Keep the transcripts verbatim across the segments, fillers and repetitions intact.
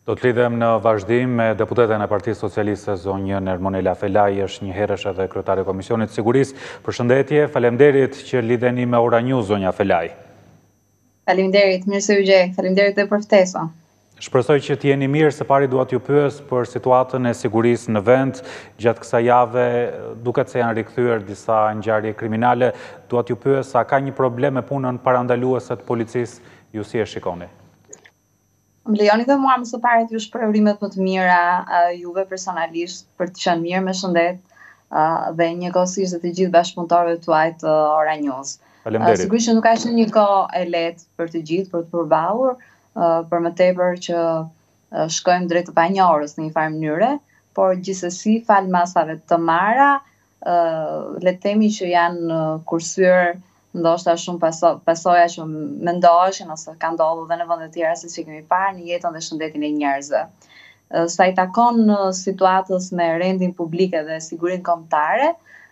Do të lidhem në vazhdim me deputetën e Partisë Socialiste zonjën Ermonela Felaj, është një herësh edhe kryetare e Komisionit Sigurisë. Përshëndetje, faleminderit që lidheni me Ora News, zonja Felaj. Faleminderit, mirë se u gjej, faleminderit dhe për ftesën. Shpresoj që t'jeni mirë, se pari dua t'ju pyes për situatën e sigurisë në vend. Gjatë kësaj jave, duket se janë rikthyer disa ngjarje kriminale. Dua t'ju pyes a ka një problem me punën parandaluese të policisë, ju si e shikoni? Më lejoni dhe mua më së pari t'ju shpreh urimet më të mira juve personalisht për të qenë mirë me shëndet dhe njëkohësisht dhe të gjithë bashkëpunëtorëve tuaj të Ora News. Faleminderit. Sigurisht që nuk ka qenë një kohë e lehtë për të gjithë për të përballur, për më tepër që shkojmë drejt të panjohurës në një farë mënyre, por gjithsesi fal masave të marra, le të themi që janë kursyer ndoshta shumë paso, pasoja që mendoheshin ose ka ndodhur dhe në vende të tjera siç e kemi parë në jetën dhe shëndetin e njerëzve. Sa i takon situatës me rendin publik dhe sigurinë kombëtare,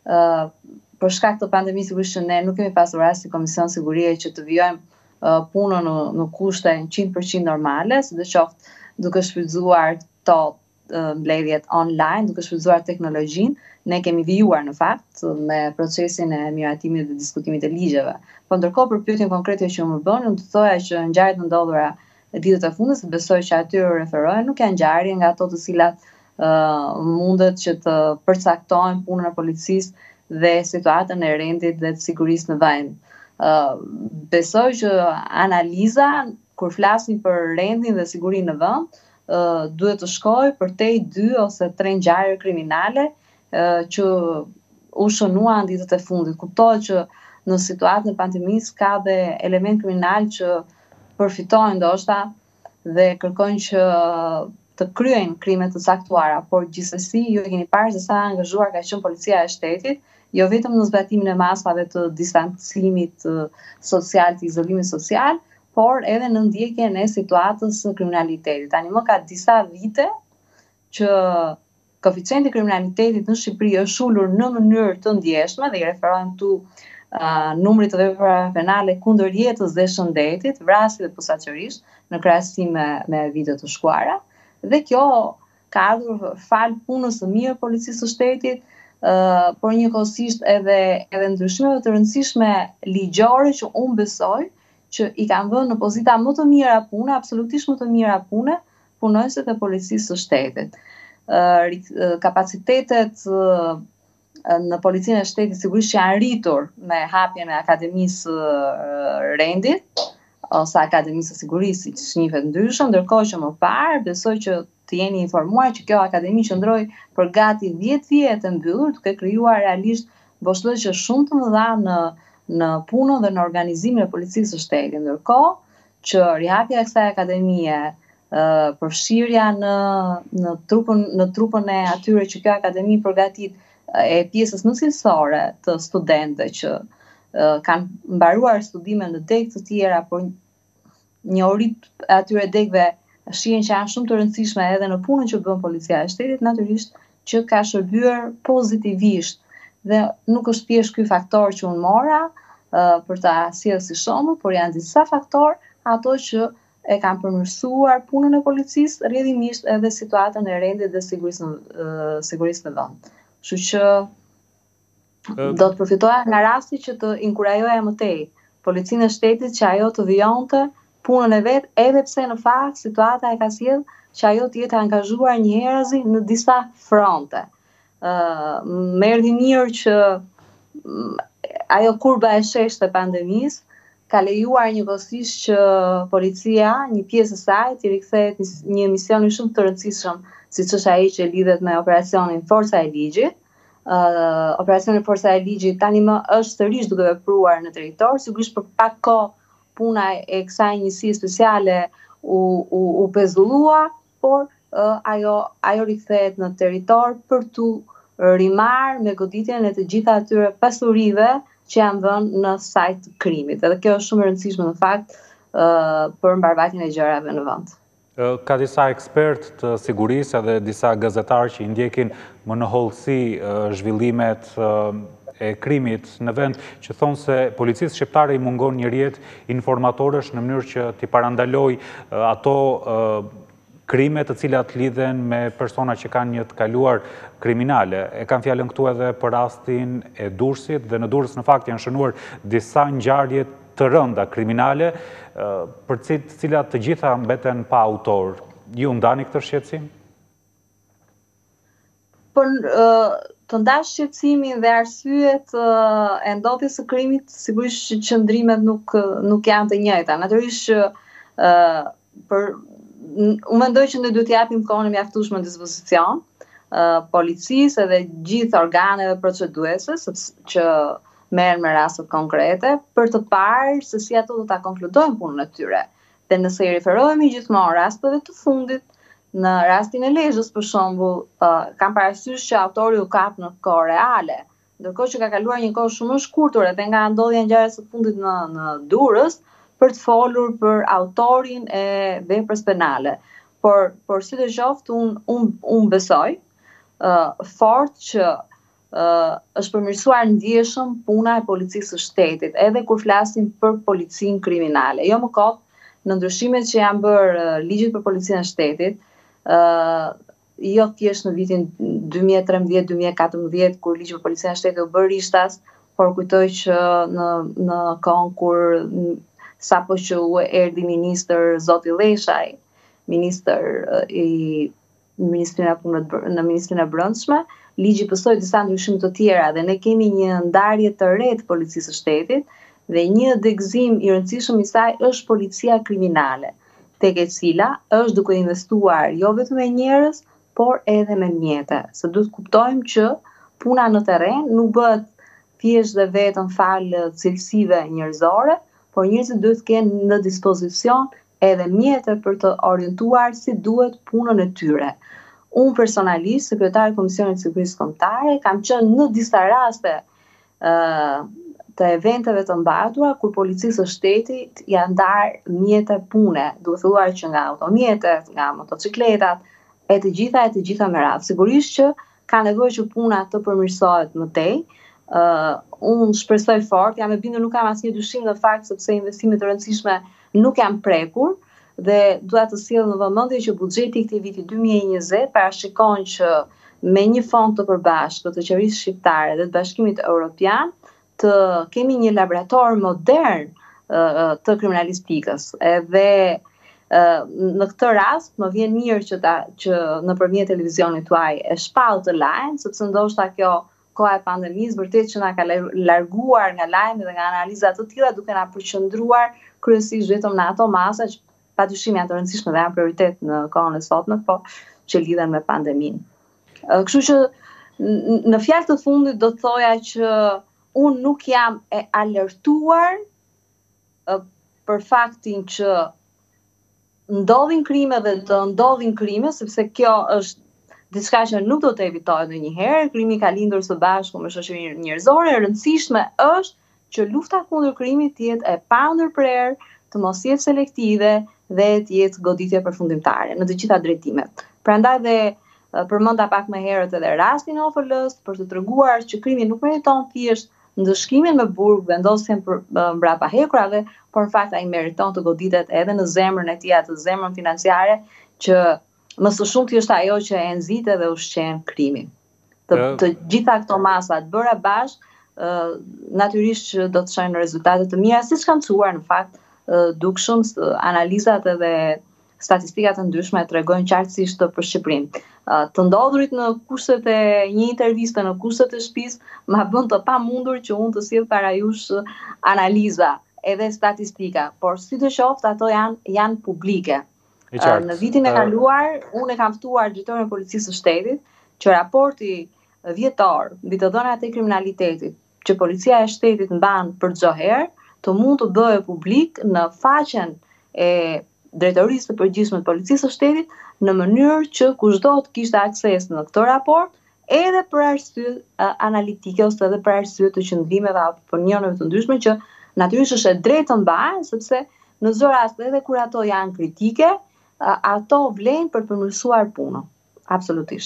për shkak të pandemisë sigurisht që ne nuk kemi pasur as si Komision Sigurie që të vijojmë punën në, në kushte njëqind përqind normale, sidoqoftë duke shfrytzuar to mbledhjet online, duke shfrytzuar teknologjinë. Ne kemi vijuar në fakt me procesin e miratimit dhe diskutimit e ligjeve. Po ndërkohë për pyetjen konkrete që më bën, unë të thoja që ngjarjet e ndodhura e ditët e fundit, besoj që aty referohen, nuk janë ngjarje nga ato të cilat uh, mundet që të përcaktojnë punën e policisë dhe situatën e rendit dhe të sigurisë në vend. Uh, besoj që analiza, kur flasim për rendin dhe sigurinë në vend, uh, duhet të shkojë përtej dy ose tre ngjarje kriminale që u shënuan ditët e fundit. Kuptohet që në situatën e pandemisë ka dhe element kriminal që përfitojnë ndoshta dhe kërkojnë që të kryejnë krime të caktuara, por gjithsesi ju e keni parë se sa angazhuar ka qenë policia e shtetit, jo vetëm në zbatimin e masave të distancimit social, të izolimit social, por edhe në ndjekjen e situatës së kriminalitetit. Tani më ka disa vite që koeficienti i kriminalitetit në Shqipëri është ulur në mënyrë të ndjeshme dhe i referohem këtu uh, numrit të veprave penale kundër jetës dhe shëndetit, vrasje dhe posaçërisht në krahasim me, me vitet të shkuara. Dhe kjo ka ardhur fal punës së mirë policisë së shtetit, uh, por njëkohësisht edhe edhe ndryshimeve të rëndësishme ligjore që unë besoj që i kanë vënë në pozita më të mira pune, absolutisht më të mira pune, punonjësit e policisë së shtetit. Kapacitetet në policinë e shtetit sigurisht janë rritur me hapjen e Akademisë Rendit ose Akademisë së Sigurisë, siç njihet ndryshëm, ndërkohë që më parë besoj që të jeni informuar që kjo akademi qëndroi për gati dhjetë vjet e mbyllur, duke krijuar realisht boshllëqe shumë të mëdha në në punën dhe në organizimin e policisë së shtetit. Ndërkohë që rihapja e kësaj akademie, Uh, përfshirja në në trupën në trupën e atyre që kjo akademi përgatit uh, e pjesës më cilësore të studentëve që uh, kanë mbaruar studime në degë të tjera, por njohurit atyre degëve shihen që janë shumë të rëndësishme edhe në punën që bën policia e shtetit, natyrisht që ka shërbyer pozitivisht dhe nuk është thjesht ky faktor që unë mora uh, për ta sjellë si shembull, por janë disa faktor ato që e kanë përmirësuar punën e policisë, rrjedhimisht edhe situatën e rendit dhe sigurisë në, sigurisë në vend. Kështu që do të përfitoja nga rasti që të inkurajoja më tej policinë e shtetit që ajo të vijonte punën e vet, edhe pse në fakt situata e ka sjell që ajo të jetë angazhuar njëherëzi në disa fronte. Uh, më erdhi mirë që ajo kurba e sheshtë e pandemisë ka lejuar njëkohësisht që policia, një pjesë e saj, të rikthehet një misioni shumë të rëndësishëm, siç është ai që lidhet me operacionin Forca e Ligjit. Uh, operacioni Forca e Ligjit tani më është sërish duke vepruar në territor, sigurisht për pak kohë puna e kësaj njësie speciale u u, u pezullua, por uh, ajo ajo rikthehet në territor për tu rimar me goditjen e të gjitha atyre pasurive që janë vënë në sajt të krimit. Edhe kjo është shumë e rëndësishme në fakt uh, për mbarvajtjen e gjërave në vend. Ka disa ekspert të sigurisë edhe disa gazetarë që i ndjekin më në hollësi uh, zhvillimet uh, e krimit në vend, që thonë se policisë shqiptare i mungon një rjet informatorësh në mënyrë që t'i parandaloj uh, ato uh, krime të cilat lidhen me persona që kanë një të kaluar kriminale. E kam fjalën këtu edhe për rastin e Durrësit, dhe në Durrës në fakt janë shënuar disa ngjarje të rënda kriminale, për të cilat të gjitha mbeten pa autor. Ju ndani këtë shqetësim? Për të ndash shqetësimin dhe arsyet e ndodhjes së krimit, sigurisht që qëndrimet nuk nuk janë të njëjta. Natyrisht që për unë mendoj që ne duhet të japim kohën e mjaftueshme në dispozicion policisë edhe gjithë organeve proceduese që merren me raste konkrete për të parë se si ato do ta konkludojnë punën e tyre. Dhe nëse i referohemi gjithmonë rasteve të fundit, në rastin e Lezhës për shembull, kam parasysh që autori u kap në kohë reale, ndërkohë që ka kaluar një kohë shumë e shkurtër edhe nga ndodhja e ngjarjes së fundit në në Durrës, për të folur për autorin e veprës penale. Por, por si të qoftë, unë un, un besoj uh, fort që uh, është përmirësuar ndjeshëm puna e policisë së shtetit, edhe kur flasim për policinë kriminale. Jo më kot, në ndryshimet që janë bërë uh, ligjit për policinë e shtetit, uh, jo thjesht në vitin dy mijë e trembëdhjetë dy mijë e katërmbëdhjetë, kur ligji për policinë e shtetit u bë rishtas, por kujtoj që në, në kohën kur sa po që u erdhi ministër Zoti Leshaj, ministër i Ministrinë e Punët në Ministrinë e Brendshme, ligji pësoi disa ndryshime të tjera dhe ne kemi një ndarje të re të policisë së shtetit dhe një degëzim i rëndësishëm i saj është policia kriminale, tek e cila është duke investuar jo vetëm me njerëz, por edhe me mjete. Se duhet kuptojmë që puna në terren nuk bëhet thjesht dhe vetëm fal cilësive njerëzore, por njerëzit duhet të kenë në dispozicion edhe mjete për të orientuar si duhet punën e tyre. Unë personalisht, sekretari i Komisionit të Sigurisë Kombëtare, kam qenë në disa raste uh, të eventeve të mbartura kur policisë së shtetit janë ndarë mjete pune, duke filluar që nga automjetet, nga motocikletat, e të gjitha e të gjitha me radhë. Sigurisht që ka nevojë që puna të përmirësohet më tej. Uh, unë shpresoj fort, jam e bindur, nuk kam asnjë dyshim në fakt sepse investimet e rëndësishme nuk janë prekur dhe dua të sjell në vëmendje që buxheti i këtij viti dy mijë e njëzet parashikon që me një fond të përbashkët të qeverisë shqiptare dhe të Bashkimit Evropian të kemi një laborator modern uh, të kriminalistikës. Edhe uh, në këtë rast më vjen mirë që ta që nëpërmjet televizionit tuaj e shpall të lajm, sepse ndoshta kjo koha e pandemisë vërtet që na ka larguar nga lajmet dhe nga analiza të tilla duke na përqendruar kryesisht vetëm në ato masa që padyshim janë të rëndësishme dhe janë prioritet në kohën e sotme, po që lidhen me pandeminë. Kështu që në fjalë të fundit do të thoja që unë nuk jam e alertuar për faktin që ndodhin krime dhe të ndodhin krime, sepse kjo është diçka që nuk do të evitohet ndonjëherë. Krimi ka lindur së bashku me shoqërinë njerëzore. E rëndësishme është që lufta kundër krimit të jetë e pandërprer, të mos jetë selektive dhe të jetë goditje përfundimtare në të gjitha drejtimet. Prandaj dhe përmenda pak më herët edhe rastin e O F L-s për të treguar që krimi nuk meriton thjesht ndëshkimin me burg, vendosjen për mbrapa hekurave, por në fakt ai meriton të goditet edhe në zemrën e tij, atë zemrën financiare që më së shumti është ajo që e nxit dhe ushqen krimin. Të, të gjitha këto masa të bëra bashkë, uh, natyrisht që do të shojnë rezultate të mira, siç kanë thuar në fakt uh, dukshëm analizat edhe statistikat e ndryshme tregojnë qartësisht për Shqipërinë. Uh, të ndodhurit në kushtet e një interviste në kushtet e shtëpisë ma bën të pamundur që unë të sjell para jush analiza edhe statistika, por si të qoftë ato janë janë publike. Uh, në vitin e kaluar, unë e kam ftuar drejtorin e policisë së shtetit që raporti vjetor mbi të dhënat e kriminalitetit që policia e shtetit mban për çdo herë të mund të bëhet publik në faqen e drejtorisë të përgjithshme të policisë së shtetit në mënyrë që kushdo të kishte akses në këtë raport edhe për arsye uh, analitike ose edhe për arsye të qëndrimeve apo opinioneve të ndryshme që natyrisht është e drejtë të mbahen, sepse në çdo rast edhe kur ato janë kritike, ato vlen për përmirësuar punën. Absolutisht.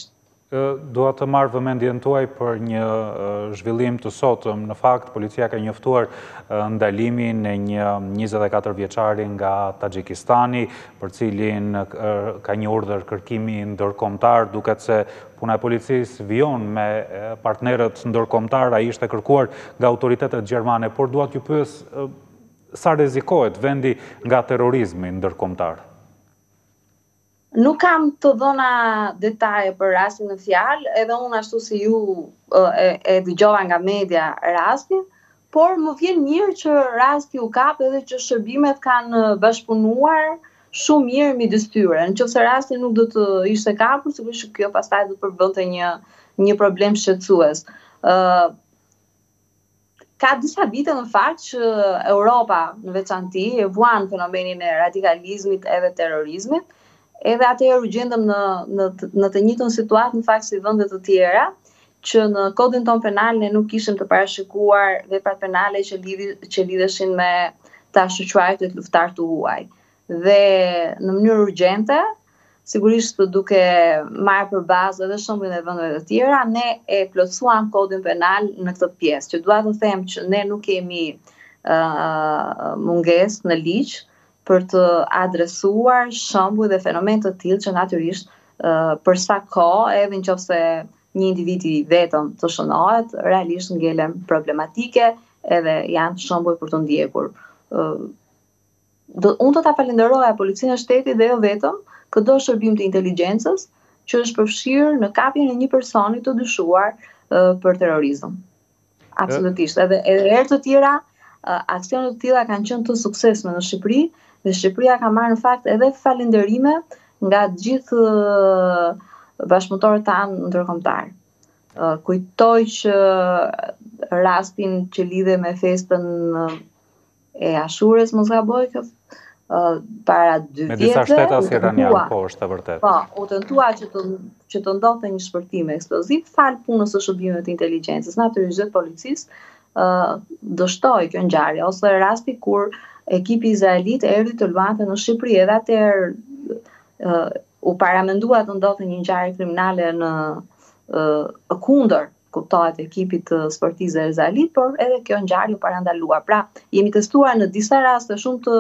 Dua të marrë vëmendjen tuaj për një zhvillim të sotëm. Në fakt, policia ka njoftuar ndalimin e një njëzet e katër vjeçari nga Tajikistani, për cilin ka një urdhër kërkimi ndërkombëtar, duket se puna e policisë vijon me partnerët ndërkombëtar, ai ishte kërkuar nga autoritetet gjermane, por dua t'ju pyes sa rrezikohet vendi nga terrorizmi ndërkombëtar. Nuk kam të dhëna detaje për rastin në fjalë, edhe unë ashtu si ju e, e dëgjova nga media rastin, por më vjen mirë që rasti u kap edhe që shërbimet kanë bashkëpunuar shumë mirë midis tyre. Nëse rasti nuk do të ishte kapur, sigurisht kjo pastaj do të përbënte një një problem shqetësues. Uh, Ka disa vite në fakt që Europa në veçanti e vuan fenomenin e radikalizmit edhe terrorizmit. Edhe atëherë u gjendëm në, në, në të njëjtën situatë në fakt si vende të tjera, që në kodin ton penal ne nuk kishim të parashikuar veprat penale që, lidhi, që lidheshin me ta shoqëruarit luftar të huaj. Dhe në mënyrë urgjente, sigurisht duke marrë për bazë edhe shembullin e vendeve të tjera, ne e plotësuam kodin penal në këtë pjesë, që dua të them që ne nuk kemi uh, mungesë në ligj për të adresuar shembuj dhe fenomen të tillë që natyrisht uh, për sa kohë, edhe nëse një individi vetëm të shënohet, realisht ngelen problematike edhe janë shembuj për të ndjekur. Uh, do, unë do ta falenderoja policinë e shtetit dhe jo vetëm çdo shërbim të inteligjencës që është përfshirë në kapjen e një personi të dyshuar uh, për terrorizëm. Absolutisht. Edhe edhe herë të tjera uh, aksionet të tilla kanë qenë të suksesshme në Shqipëri. Dhe Shqipëria ka marrë në fakt edhe falënderime nga gjithë bashkëpunëtorët tanë ndërkombëtar. Kujtoj që rastin që lidhe me festën e Ashures, mos gaboj, para dy vjetëve. Me disa shtete as iranian, po, është e vërtetë. Po, u tentua që të që të ndodhte një shpërtim eksploziv fal punës së shërbimeve të inteligjencës, natyrisht dhe policisë, dështoi kjo ngjarje, ose rasti kur ekipi izraelit erdhi të luante në Shqipëri, edhe atëherë uh, u paramendua të ndodhte një ngjarje kriminale në uh, kundër, kuptohet, ekipit të sportistëve izraelit, por edhe kjo ngjarje u parandalua. Pra, jemi testuar në disa raste shumë të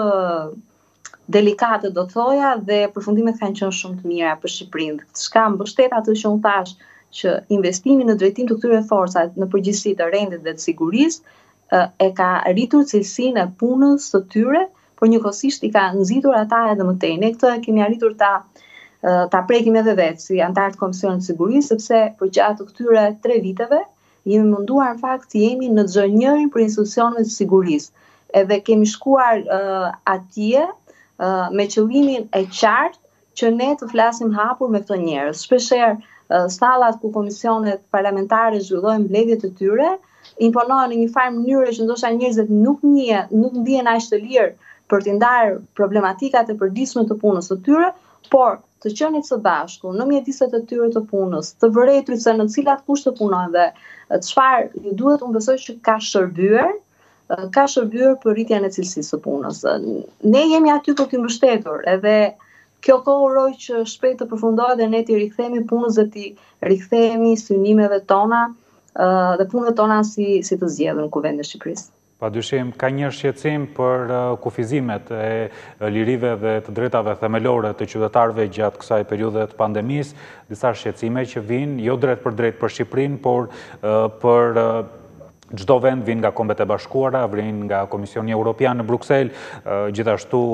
delikate, do thoja, dhe përfundimet kanë qenë shumë të mira për Shqipërinë. Çka mbështet atë që unë thash, që investimi në drejtim të këtyre forcave në përgjithësi të rendit dhe të sigurisë e ka rritur cilësinë e punës së tyre, por njëkohësisht i ka nxitur ata edhe më tej. Ne këtë kemi arritur ta ta prekim edhe vetë si antar të Komisionit të Sigurisë, sepse përgjatë këtyre tre viteve jemi munduar në fakt të jemi në çdo njërin për institucionet të sigurisë. Edhe kemi shkuar uh, atje uh, me qëllimin e qartë që ne të flasim hapur me këto njerëz. Shpeshherë uh, sallat ku komisionet parlamentare zhvillojnë mbledhjet e tyre imponohen në një farë mënyre që ndoshta njerëzit nuk njihen, nuk ndihen aq të lirë për të ndarë problematikat e përditshme të punës së tyre, por të qenit së bashku në mjediset e tyre të punës, të vërejtur se në cilat kushte punojnë dhe çfarë ju duhet, unë besoj që ka shërbyer, ka shërbyer për rritjen e cilësisë së punës. Ne jemi aty për të mbështetur, edhe kjo kohë uroj që shpejt të përfundohet dhe ne të rikthehemi punës dhe të rikthehemi synimeve tona dhe punëve tona si, si të zgjedhur në Kuvendin e Shqipërisë. Padyshim, ka një shqetësim për kufizimet e lirive dhe të drejtave themelore të qytetarëve gjatë kësaj periudhe të pandemisë, disa shqetësime që vinë jo drejt për drejt për Shqipërinë, por për çdo vend, vinë nga Kombet e Bashkuara, vinë nga Komisioni Evropian në Bruksel, gjithashtu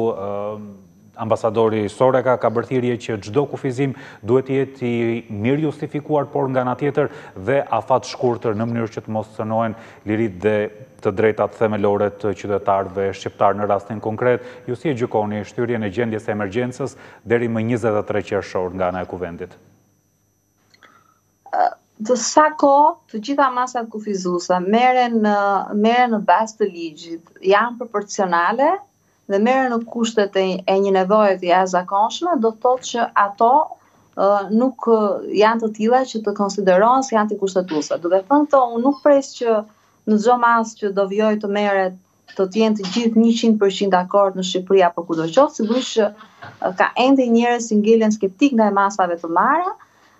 ambasadori Soreka ka bërthirje që çdo kufizim duhet jetë i mirë justifikuar, por nga ana tjetër dhe afat shkurtër në mënyrë që të mos cënohen liritë dhe të drejtat themelore të qytetarëve shqiptar në rastin konkret. Ju si e gjykoni shtyrjen e gjendjes së emergjencës deri më njëzet e tre qershor nga ana e kuvendit? Të sa kohë të gjitha masat kufizuese merren merren në bazë të ligjit, janë proporcionale dhe merren në kushtet e, e një nevoje të jashtëzakonshme, do të thotë që ato uh, nuk uh, janë të tilla që të konsiderohen se janë të kushtetuese. Duke thënë këto, unë nuk pres që në çdo mas që do vijoj të merret të jenë të gjithë njëqind përqind dakord në Shqipëri apo kudo qoftë, sigurisht që uh, ka ende njerëz që ngelen skeptik ndaj masave të marra,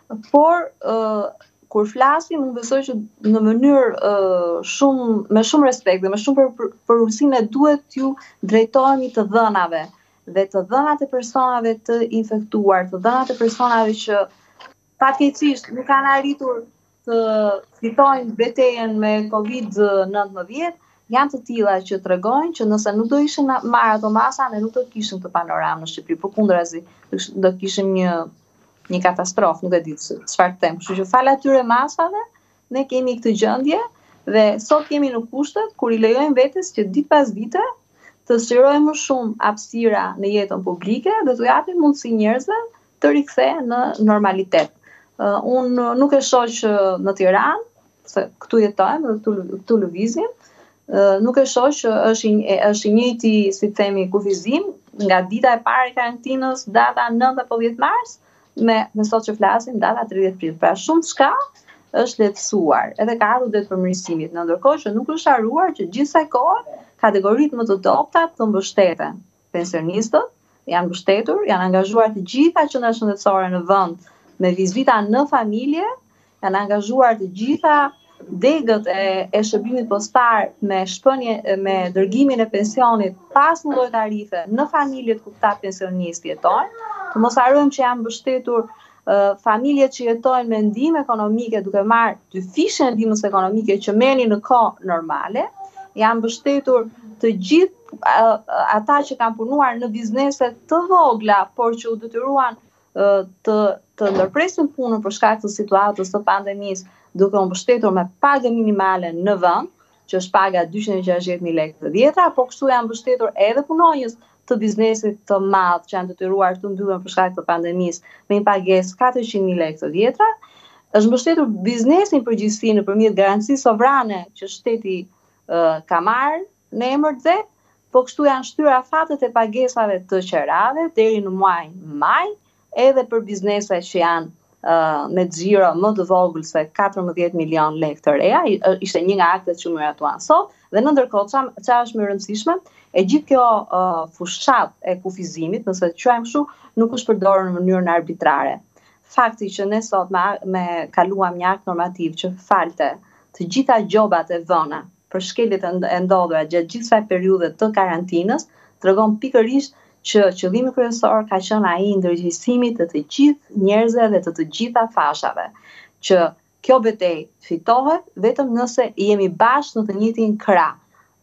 por uh, kur flasim, unë besoj që në mënyrë uh, shumë, me shumë respekt dhe me shumë për, për ursinë duhet ju drejtohemi të dhënave dhe të dhënat e personave të infektuar, të dhënat e personave që fatkeqësisht nuk kanë arritur të fitojnë betejën me covid nëntëmbëdhjetë, janë të tilla që tregojnë që nëse nuk do ishin marrë ato masa, ne nuk do kishim të panoramë në Shqipëri, përkundrazi do kishim një një katastrofë, nuk e di çfarë them. Kështu që fal atyre masave, ne kemi këtë gjendje dhe sot jemi në kushtet kur i lejojmë vetes që ditë pas dite të sqarojmë më shumë hapësira në jetën publike dhe të japim mundësi njerëzve të rikthehen në normalitet. Uh, unë nuk e shoh që në Tiranë, se këtu jetojmë dhe këtu, këtu lëvizim, uh, nuk e shoh që është i, është i njëjti, si themi, kufizim nga dita e parë e karantinës, data nëntë apo dhjetë mars, me, me sot që flasim, data tridhjetë prill. Pra shumë çka është lehtësuar, edhe ka ardhur det përmirësimit, në ndërkohë që nuk është haruar që gjithë kësaj kohe kategoritë më të dobta të mbështeten. Pensionistët janë mbështetur, janë angazhuar të gjitha qendrat shëndetësore në vend me vizita në familje, janë angazhuar të gjitha degët e, e shërbimit postar me shpënje me dërgimin e pensionit pas një lloj tarife në familjet ku këta pensionistë jetojnë. Të mos harrojmë që janë mbështetur uh, familjet që jetojnë me ndihmë ekonomike duke marrë dy fishe ndihmës ekonomike që merrnin në kohë normale, janë mbështetur të gjithë uh, ata që kanë punuar në biznese të vogla, por që u detyruan uh, të të ndërpresin punën për shkak të situatës së pandemisë, duke u mbështetur me pagë minimale në vend, që është paga dyqind e gjashtëdhjetë mijë lekë të vjetra, po kështu janë mbështetur edhe punonjës të biznesit të madh që janë detyruar të mbyllen për shkak të pandemisë me një pagesë katërqind mijë lekë të vjetra. Është mbështetur biznesin përgjithësi nëpërmjet garancisë sovrane që shteti uh, ka marrë në emër të vet, po kështu janë shtyr afatet e pagesave të qerave deri në muajin maj, edhe për biznese që janë uh, me xhiro më të vogël se katërmbëdhjetë milion lekë të reja, ishte një nga aktet që më miratuan sot, dhe në ndërkohë çfarë është më e rëndësishme, e gjithë kjo uh, fushat e kufizimit, nëse të quajmë kështu, nuk është përdorur në mënyrën arbitrare. Fakti që ne sot me, me kaluam një akt normativ që falte të gjitha gjobat e vëna për shkeljet e ndodhura gjatë gjithë kësaj periudhe të karantinës, tregon pikërisht që qëllimi kryesor ka qenë ai i ndërgjegjësimit të të gjithë njerëzve dhe të të gjitha fashave, që kjo betejë fitohet vetëm nëse jemi bashkë në të njëjtin krah.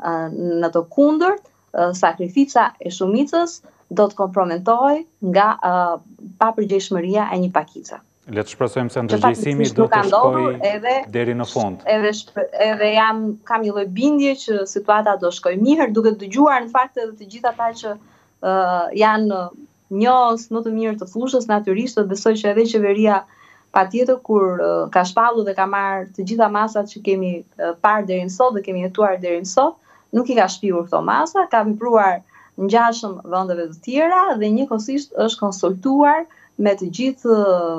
Në të kundërt, sakrifica e shumicës do të komprometohej nga uh, papërgjegjshmëria e një pakice. Le të shpresojmë se ndërgjegjësimi do të shkojë deri në fund. Edhe edhe jam kam një lloj bindje që situata do shkojë mirë, duke dëgjuar në fakt edhe të gjithë ata që uh, janë njohës më të mirë të fushës, natyrisht besoj që edhe qeveria patjetër kur uh, ka shpallur dhe ka marrë të gjitha masat që kemi uh, parë deri më sot dhe kemi jetuar deri më sot, nuk i ka shpirur këto masa, ka vepruar ngjashëm vendeve të tjera dhe njëkohësisht është konsultuar me të gjithë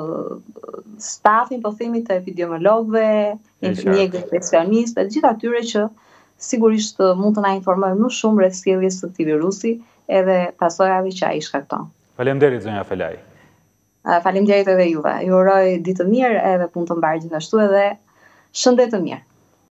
stafin, po themi, të epidemiologëve, mjekë infeksionistë, të gjithë atyre që sigurisht mund të na informojnë më shumë rreth sjelljes së këtij virusi edhe pasojave që ai shkakton. Faleminderit zonja Felaj. Faleminderit edhe juve. Ju uroj ditë të mirë edhe punë të mbar gjithashtu edhe shëndet të mirë.